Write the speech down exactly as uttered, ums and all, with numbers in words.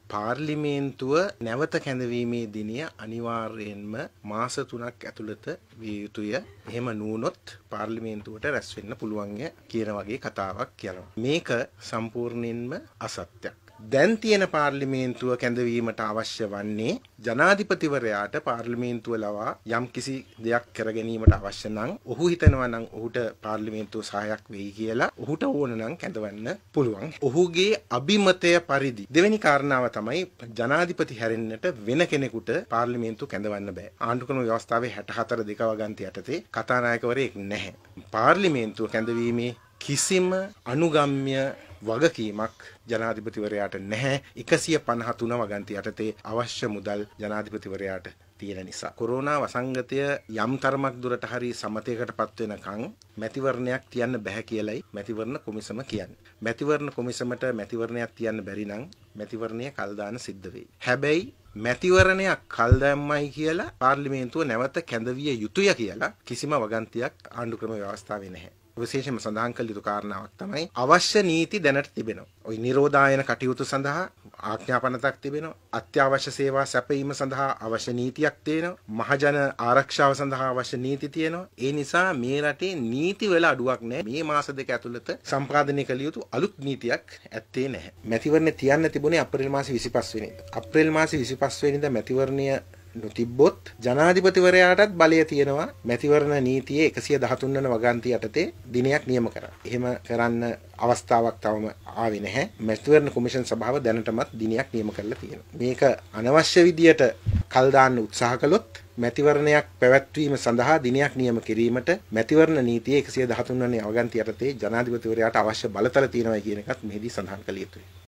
පාර්ලිමේන්තුව නැවත කැඳවීමේ දිනය අනිවාර්යයෙන්ම මාස තුනක් ඇතුළත විය යුතුය. එහෙම නුනොත් පාර්ලිමේන්තුවට රැස් වෙන්න පුළුවන් කියන වගේ කතාවක් කියනවා. මේක සම්පූර්ණයෙන්ම අසත්‍යයක්. දැන් තියෙන පාර්ලිමේන්තුව කැඳවීමට අවශ්‍ය වන්නේ ජනාධිපතිවරයාට පාර්ලිමේන්තුව ලවා යම් කිසි දෙයක් කර ගැනීමට අවශ්‍ය නම් ඔහු හිතනවා නම් ඔහුට පාර්ලිමේන්තුව සහායක් වෙයි කියලා ඔහුට ඕන නම් කැඳවන්න පුළුවන්. ඔහුගේ අභිමතය පරිදි. දෙවෙනි කාරණාව තමයි ජනාධිපති හැරෙන්නට වෙන කෙනෙකුට පාර්ලිමේන්තුව කැඳවන්න බෑ. ආණ්ඩුක්‍රම ව්‍යවස්ථාවේ හැට හතර දෙක වගන්ති යටතේ කතානායකවරයෙක් නැහැ. පාර්ලිමේන්තුව කැඳවීමේ කිසිම අනුගම්‍ය වගකීමක් ජනාධිපතිවරයාට නැහැ. එකසිය පනහ තුන වගන්ති යටතේ අවශ්‍ය මුදල් ජනාධිපතිවරයාට තියෙන නිසා. කොරෝනා වසංගතය යම් තරමක් දුරට හරි සමතයකටපත් වෙනකන් මැතිවරණයක් තියන්න බෑ කියලයි මැතිවරණ කොමිසම කියන්නේ. මැතිවරණ කොමිසමට මැතිවරණයක් තියන්න බැරි නම් මැතිවරණය කල් දාන්න සිද්ධ වෙයි. හැබැයි මැතිවරණයක් කල් දැම්මයි කියලා පාර්ලිමේන්තුව නැවත කැඳවිය යුතුය කියලා කිසිම වගන්තියක් ආණ්ඩුක්‍රම ව්‍යවස්ථාවේ නැහැ. විශේෂයෙන්ම සඳහන් කළ යුතු කාරණාවක් තමයි අවශ්‍ය නීති දැනට තිබෙනවා. ওই නිරෝධායන කටයුතු සඳහා ආඥාපනතක් තිබෙනවා. අත්‍යවශ්‍ය සේවා සැපයීම සඳහා අවශ්‍ය නීතියක් තියෙනවා. මහජන ආරක්ෂාව සඳහා අවශ්‍ය නීති තියෙනවා. ඒ නිසා මේ රටේ නීති වල අඩුවක් නැහැ. මේ මාස දෙක ඇතුළත සම්පාදනය කළ යුතු අලුත් නීතියක් ඇත්තේ නැහැ. මැතිවරණය තියන්න තිබුණේ අප්‍රේල් මාසේ විසිපහ වෙනිදා. අප්‍රේල් මාසේ විසිපහ වෙනිදා මැතිවරණය නොතිබ්බොත් ජනාධිපතිවරයාටත් බලය තියෙනවා මැතිවරණ නීතියේ එකසිය දහතුන් වන වගන්ති යටතේ දිනයක් නියම කරන්න. එහෙම කරන්න අවස්ථාවක් තවම ආවේ නැහැ. මැතිවරණ කොමිෂන් සභාව දැනටමත් දිනයක් නියම කරලා තියෙනවා. මේක අනවශ්‍ය විදියට කල් දාන්න උත්සාහ කළොත් මැතිවරණයක් පැවැත්වීම සඳහා දිනයක් නියම කිරීමට මැතිවරණ නීතියේ එකසිය දහතුන් වන වගන්ති යටතේ ජනාධිපතිවරයාට අවශ්‍ය බලතල තියෙනවා කියන එකත් මෙහිදී සඳහන් කළ යුතුයි.